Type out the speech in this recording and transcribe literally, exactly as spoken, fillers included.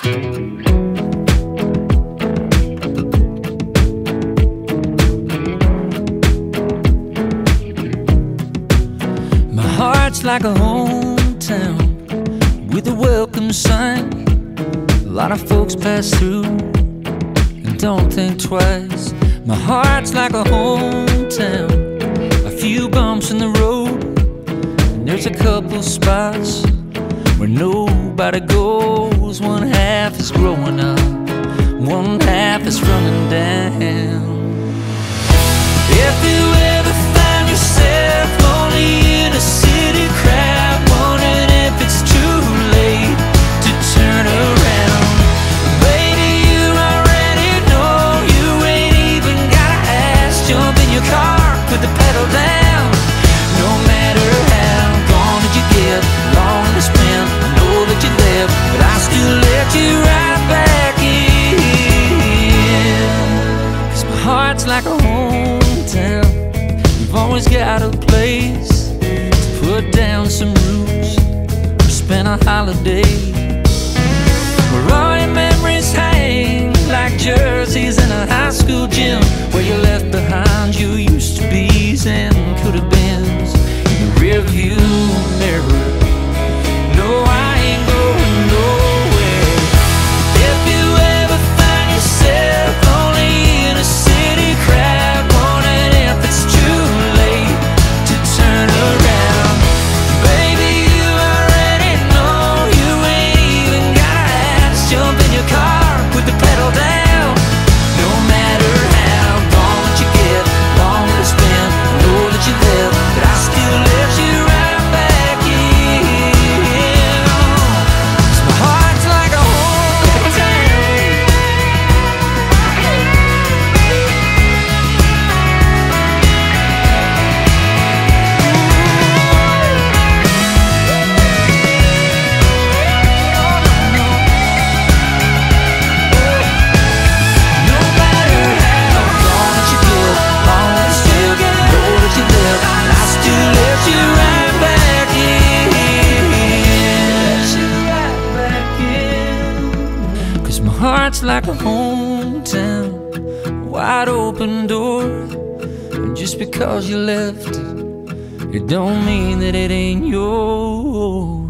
My heart's like a hometown with a welcome sign. A lot of folks pass through and don't think twice. My heart's like a hometown, a few bumps in the road, and there's a couple spots where nobody goes. One half is growing up, one half is running down. If you ever find yourself lonely in a city crowd, wondering if it's too late to turn around, baby, you already know you ain't even gotta ask. Jump in your car, put the pedal down. No matter how gone did you get, long to spend, I know that you left, but I still let you right back in. 'Cause my heart's like a hometown, you've always got a place to put down some roots or spend a holiday, where all your memories hang like jerseys in a high school gym, where you left behind you used to be's and could have beens in the rearview mirror. No, I ain't going nowhere. If you ever find yourself only in a city crowd, wondering if it's too late to turn around, baby, you already know you ain't even gotta ask. Jump in your car, put the pedal down. No matter how gone that you get, long to spend, I know that you live, but I still let you right back in. 'Cause my heart's like a hometown. No matter how gone that you get, long that you still know that you live, and I still let you right back in. Let you right back in. 'Cause my heart's like a hometown, wide open door, and just because you left, it don't mean that it ain't yours.